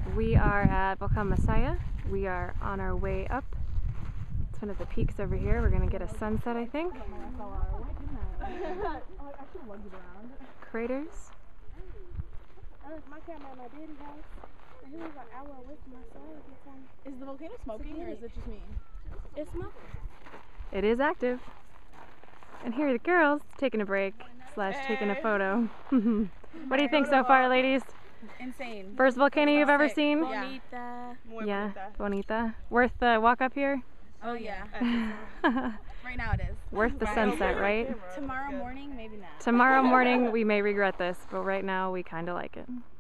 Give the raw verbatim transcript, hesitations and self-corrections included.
We are at Volcano. We are on our way up. It's one of the peaks over here. We're going to get a sunset, I think. Craters. Is the volcano smoking or is it just me? It's smoking. It is active. And here are the girls taking a break slash taking a photo. What do you think so far, ladies? Insane. First volcano you've ever seen? Bonita. Yeah, bonita. Worth the walk up here? Oh yeah. Right now it is. Worth the sunset, right? Tomorrow morning, maybe not. Tomorrow morning we may regret this, but right now we kind of like it.